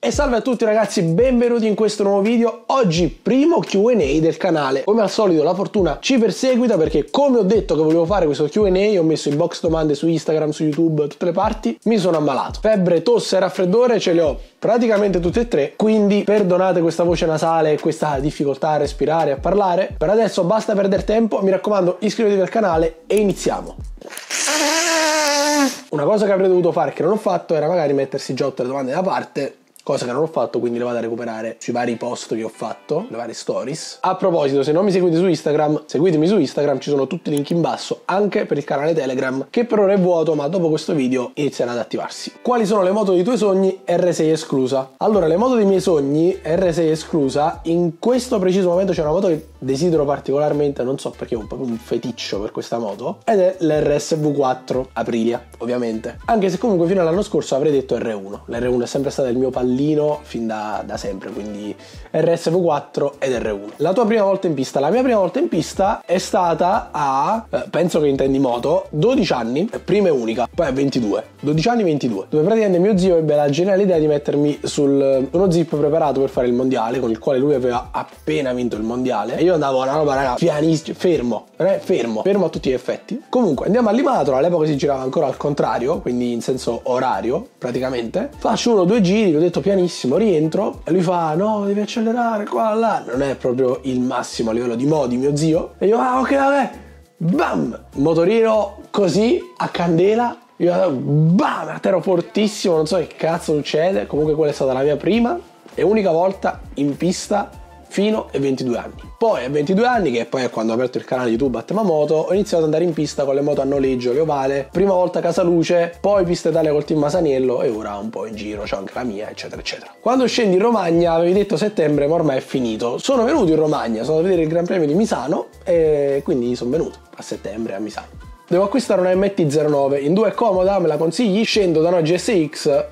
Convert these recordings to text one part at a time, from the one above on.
E salve a tutti ragazzi, benvenuti in questo nuovo video. Oggi primo Q&A del canale. Come al solito la fortuna ci perseguita perché come ho detto che volevo fare questo Q&A, ho messo i box domande su Instagram, su YouTube, tutte le parti, mi sono ammalato. Febbre, tosse e raffreddore ce le ho praticamente tutte e tre, quindi perdonate questa voce nasale e questa difficoltà a respirare e a parlare. Per adesso basta perdere tempo, mi raccomando iscrivetevi al canale e iniziamo. Una cosa che avrei dovuto fare che non ho fatto era magari mettersi già tutte le domande da parte, cosa che non ho fatto, quindi le vado a recuperare sui vari post che ho fatto, le varie stories. A proposito, se non mi seguite su Instagram, seguitemi su Instagram, ci sono tutti i link in basso, anche per il canale Telegram, che per ora è vuoto, ma dopo questo video inizierà ad attivarsi. Quali sono le moto dei tuoi sogni? R6 esclusa. Allora, le moto dei miei sogni, R6 esclusa, in questo preciso momento c'è una moto che desidero particolarmente, non so perché ho proprio un feticcio per questa moto, ed è l'RSV4 Aprilia, ovviamente. Anche se comunque fino all'anno scorso avrei detto R1. L'R1 è sempre stato il mio pallino fin da sempre, quindi RSV4 ed R1. La tua prima volta in pista? La mia prima volta in pista è stata a, penso che intendi moto, 12 anni, prima e unica, poi a 22, 12 anni 22, dove praticamente mio zio ebbe la geniale idea di mettermi sul uno zip preparato per fare il mondiale, con il quale lui aveva appena vinto il mondiale, e io andavo a una roba, raga, pianissimo, fermo a tutti gli effetti. Comunque andiamo a Limatro, all'epoca si girava ancora al contrario, quindi in senso orario praticamente. Faccio 1 o 2 giri, ho detto pianissimo, rientro e lui fa no, devi accelerare qua là, non è proprio il massimo a livello di modi mio zio, e io ok vabbè, bam, motorino così a candela, io bam, a terra fortissimo, non so che cazzo succede. Comunque quella è stata la mia prima e unica volta in pista fino ai 22 anni. Poi a 22 anni, che poi è quando ho aperto il canale YouTube a tema moto, ho iniziato ad andare in pista con le moto a noleggio, le ovale, prima volta Casaluce, poi Pista Italia col team Masaniello e ora un po' in giro, c'ho anche la mia, eccetera eccetera. Quando scendi in Romagna, avevi detto settembre, ma ormai è finito. Sono venuto in Romagna, sono a vedere il Gran Premio di Misano e quindi sono venuto a settembre a Misano. Devo acquistare una MT-09, in 2 è comoda, me la consigli? Scendo da una GSX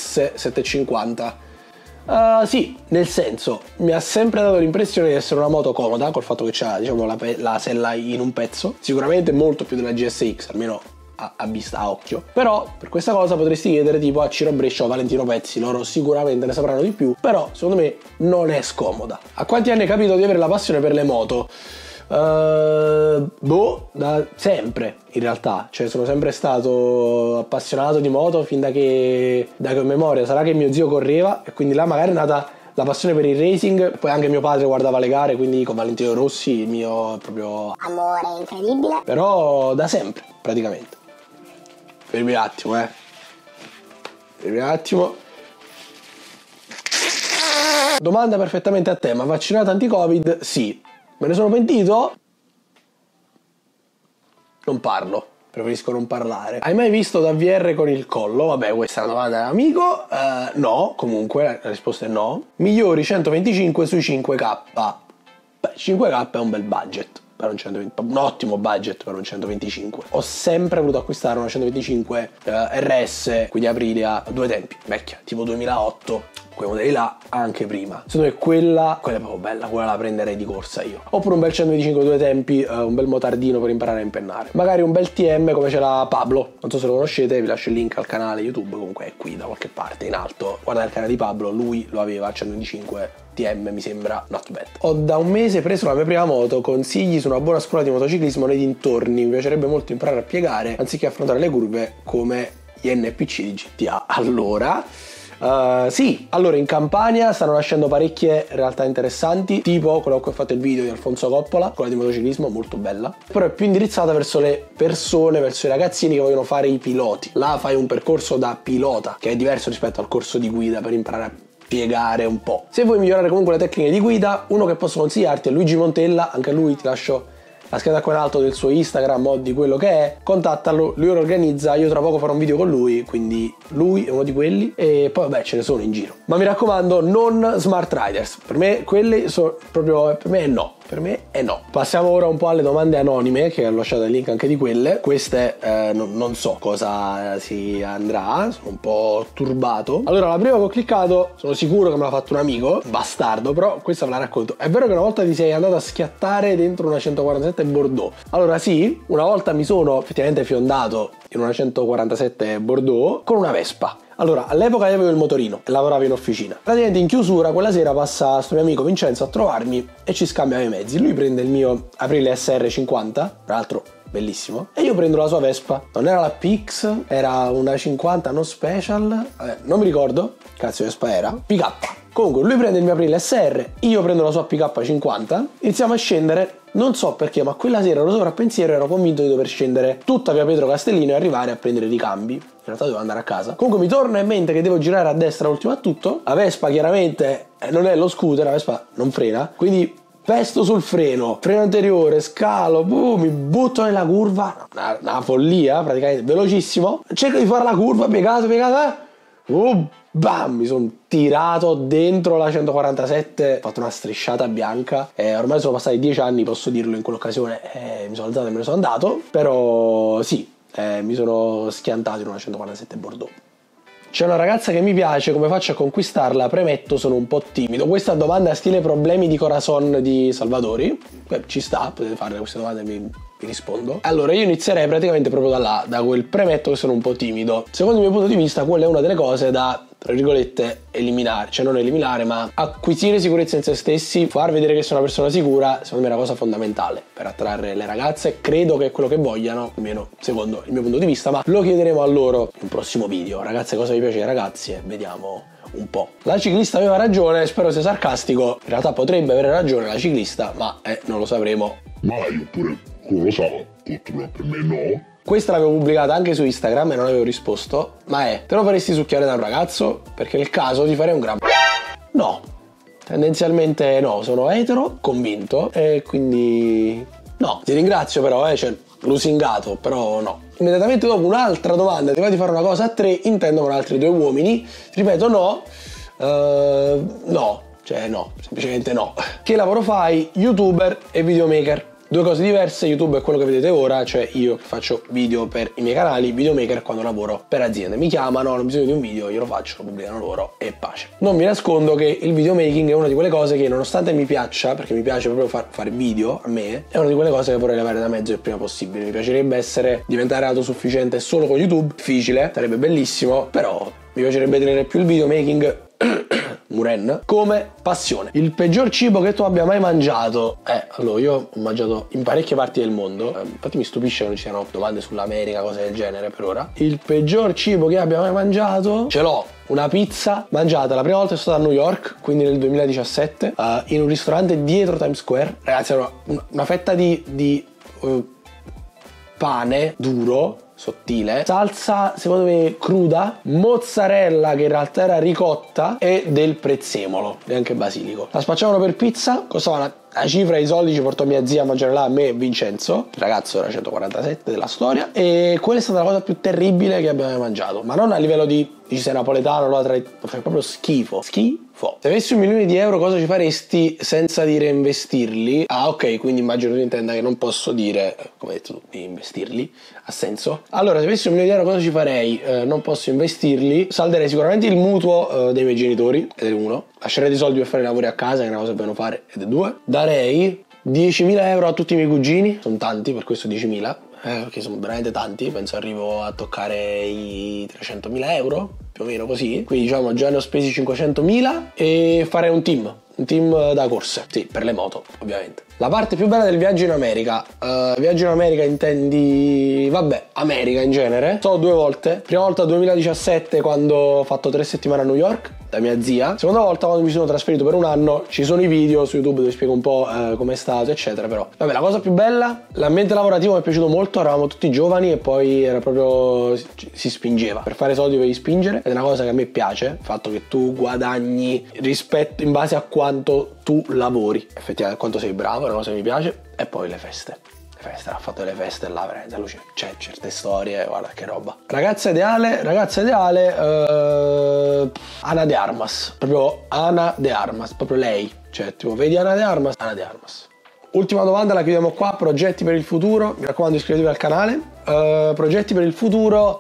S750. Sì, nel senso, mi ha sempre dato l'impressione di essere una moto comoda, col fatto che c'ha, diciamo, la sella in un pezzo, sicuramente molto più della GSX, almeno a vista, a occhio. Però per questa cosa potresti chiedere tipo a Ciro Brescia o Valentino Pezzi, loro sicuramente ne sapranno di più, però secondo me non è scomoda. A quanti anni hai capito di avere la passione per le moto? Da sempre in realtà, cioè sono sempre stato appassionato di moto fin da che ho memoria. Sarà che mio zio correva e quindi là magari è nata la passione per il racing, poi anche mio padre guardava le gare, quindi con Valentino Rossi il mio proprio amore incredibile, però da sempre praticamente. Fermi un attimo, fermi un attimo. Domanda perfettamente a tema: vaccinato anti-Covid? Sì. Me ne sono pentito? Non parlo, preferisco non parlare. Hai mai visto da VR con il collo? Vabbè, questa è una domanda dell'amico. No, comunque la risposta è no. Migliori 125 sui 5K. Beh, 5K è un bel budget per un 120, un ottimo budget per un 125. Ho sempre voluto acquistare una 125 RS, quindi Aprilia, a 2 tempi, vecchia, tipo 2008. Quei modelli là, anche prima. Secondo me quella è proprio bella, quella la prenderei di corsa io. Oppure un bel 125 2 tempi, un bel motardino per imparare a impennare. Magari un bel TM come ce l'ha Pablo, non so se lo conoscete, vi lascio il link al canale YouTube, comunque è qui da qualche parte in alto. Guardate il canale di Pablo, lui lo aveva al 125 TM, mi sembra not bad. Ho da un mese preso la mia prima moto, consigli su una buona scuola di motociclismo nei dintorni, mi piacerebbe molto imparare a piegare anziché affrontare le curve come gli NPC di GTA. Allora sì, allora in Campania stanno nascendo parecchie realtà interessanti, tipo quello che ho fatto il video di Alfonso Coppola, quella di motociclismo, molto bella, però è più indirizzata verso le persone, verso i ragazzini che vogliono fare i piloti. Là fai un percorso da pilota che è diverso rispetto al corso di guida per imparare a piegare un po'. Se vuoi migliorare comunque le tecniche di guida, uno che posso consigliarti è Luigi Montella, anche a lui ti lascio la scheda qua in alto del suo Instagram o di quello che è, contattalo, lui lo organizza, io tra poco farò un video con lui, quindi lui è uno di quelli e poi vabbè ce ne sono in giro. Ma mi raccomando, non Smart Riders, per me quelli sono proprio, per me è no. Per me è no. Passiamo ora un po' alle domande anonime, che ho lasciato il link anche di quelle. Queste non so cosa si andrà, sono un po' turbato. Allora, la prima che ho cliccato, sono sicuro che me l'ha fatto un amico, bastardo, però questa ve la racconto. È vero che una volta ti sei andato a schiattare dentro una 147 Bordeaux? Allora sì, una volta mi sono effettivamente fiondato in una 147 Bordeaux con una Vespa. Allora, all'epoca io avevo il motorino e lavoravo in officina. Praticamente in chiusura quella sera passa sto mio amico Vincenzo a trovarmi e ci scambiamo i mezzi. Lui prende il mio Aprilia SR50, tra l'altro bellissimo, e io prendo la sua Vespa. Non era la PX, era una 50 no special, non mi ricordo cazzo Vespa era, PK. Comunque lui prende il mio Aprilia SR, io prendo la sua PK 50, iniziamo a scendere, non so perché, ma quella sera ero sopra a pensiero e ero convinto di dover scendere tutta via Pietro Castellino e arrivare a prendere i ricambi. In realtà dovevo andare a casa. Comunque mi torna in mente che devo girare a destra ultimo a tutto. La Vespa chiaramente non è lo scooter, la Vespa non frena, quindi pesto sul freno anteriore, scalo, mi butto nella curva, una follia praticamente, velocissimo, cerco di fare la curva, piegato, bam, mi sono tirato dentro la 147, ho fatto una strisciata bianca e ormai sono passati 10 anni, posso dirlo in quell'occasione, mi sono alzato e me ne sono andato, però sì, mi sono schiantato in una 147 Bordeaux. C'è una ragazza che mi piace, come faccio a conquistarla? Premetto, sono un po' timido. Questa domanda stile problemi di corazon di Salvatori, ci sta, potete fare queste domande e vi rispondo. Allora io inizierei praticamente proprio da là, da quel premetto che sono un po' timido. Secondo il mio punto di vista quella è una delle cose da, tra virgolette, eliminare, cioè non eliminare ma acquisire sicurezza in se stessi, far vedere che sono una persona sicura, secondo me è una cosa fondamentale per attrarre le ragazze. Credo che è quello che vogliano, almeno secondo il mio punto di vista, ma lo chiederemo a loro in un prossimo video. Ragazze, cosa vi piace ai ragazzi? E vediamo un po'. La ciclista aveva ragione, spero sia sarcastico, in realtà potrebbe avere ragione la ciclista, ma non lo sapremo mai, oppure come lo sa, purtroppo per me no. Questa l'avevo pubblicata anche su Instagram e non avevo risposto, ma te lo faresti succhiare da un ragazzo? Perché nel caso ti farei un gran... No, tendenzialmente no, sono etero, convinto, e quindi no. Ti ringrazio però, cioè, lusingato, però no. Immediatamente dopo un'altra domanda, ti va di fare una cosa a tre, intendo con altri due uomini, ripeto no, no, cioè no, semplicemente no. Che lavoro fai? YouTuber e videomaker. Due cose diverse. YouTube è quello che vedete ora, cioè io che faccio video per i miei canali, videomaker quando lavoro per aziende. Mi chiamano, hanno bisogno di un video, io lo faccio, lo pubblicano loro e pace. Non vi nascondo che il videomaking è una di quelle cose che, nonostante mi piaccia, perché mi piace proprio fare video a me, è una di quelle cose che vorrei levare da mezzo il prima possibile. Mi piacerebbe diventare autosufficiente solo con YouTube, difficile, sarebbe bellissimo, però mi piacerebbe tenere più il videomaking Muren come passione. Il peggior cibo che tu abbia mai mangiato? Allora io ho mangiato in parecchie parti del mondo, infatti mi stupisce che non ci siano domande sull'America, cose del genere per ora. Il peggior cibo che abbia mai mangiato? Ce l'ho, una pizza mangiata la prima volta che sono stato a New York, quindi nel 2017, in un ristorante dietro Times Square. Ragazzi, era una fetta di pane duro, sottile, salsa secondo me cruda, mozzarella che in realtà era ricotta e del prezzemolo, neanche basilico. La spacciavano per pizza, costava una cifra di soldi, ci portò mia zia a mangiare là, a me e Vincenzo, il ragazzo era 147 della storia, e quella è stata la cosa più terribile che abbiamo mai mangiato, ma non a livello di dici sei napoletano, lo fai proprio schifo. Se avessi 1 milione di euro cosa ci faresti senza di reinvestirli? Ah ok, quindi immagino tu intenda che non posso dire, come hai detto tu, di investirli, ha senso? Allora, se avessi 1 milione di euro cosa ci farei? Non posso investirli, salderei sicuramente il mutuo dei miei genitori, ed è uno, lascerei dei soldi per fare lavori a casa, che è una cosa che devono fare, ed è due, darei 10.000 euro a tutti i miei cugini, sono tanti, per questo 10.000, perché sono veramente tanti, penso arrivo a toccare i 300.000 euro, più o meno così, quindi diciamo già ne ho spesi 500.000 e farei un team da corse, sì, per le moto ovviamente. La parte più bella del viaggio in America, viaggio in America intendi, vabbè, America in genere, so 2 volte, prima volta 2017 quando ho fatto 3 settimane a New York da mia zia, seconda volta quando mi sono trasferito per un anno, ci sono i video su YouTube dove spiego un po' com'è stato eccetera, però vabbè, la cosa più bella, l'ambiente lavorativo mi è piaciuto molto, eravamo tutti giovani e poi era proprio, si spingeva, per fare soldi dovevi spingere, ed è una cosa che a me piace, il fatto che tu guadagni rispetto in base a quanto tu lavori, effettivamente quanto sei bravo, è una cosa che mi piace. E poi le feste, ha fatto delle feste là, veramente luce, c'è certe storie, guarda che roba. Ragazza ideale, Ana de Armas, proprio Ana de Armas, proprio lei, cioè tipo vedi Ana de Armas, Ana de Armas. Ultima domanda, la chiudiamo qua. Progetti per il futuro, mi raccomando iscrivetevi al canale. Progetti per il futuro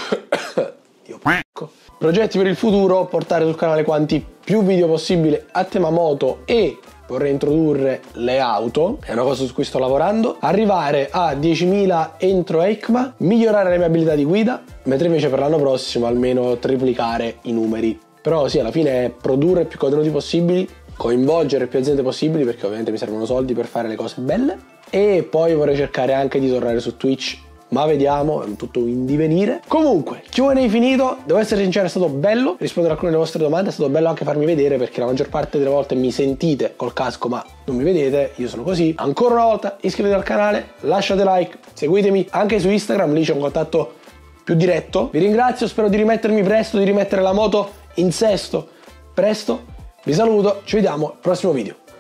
progetti per il futuro, portare sul canale quanti più video possibile a tema moto, e vorrei introdurre le auto, è una cosa su cui sto lavorando, arrivare a 10.000 entro EICMA, migliorare le mie abilità di guida, mentre invece per l'anno prossimo almeno triplicare i numeri. Però sì, alla fine è produrre più contenuti possibili, coinvolgere più aziende possibili, perché ovviamente mi servono soldi per fare le cose belle, e poi vorrei cercare anche di tornare su Twitch, ma vediamo, è tutto in divenire. Comunque, Q&A finito, devo essere sincero, è stato bello rispondere a alcune delle vostre domande, è stato bello anche farmi vedere, perché la maggior parte delle volte mi sentite col casco ma non mi vedete, io sono così. Ancora una volta iscrivetevi al canale, lasciate like, seguitemi anche su Instagram, lì c'è un contatto più diretto. Vi ringrazio, spero di rimettermi presto, di rimettere la moto in sesto presto. Vi saluto, ci vediamo al prossimo video.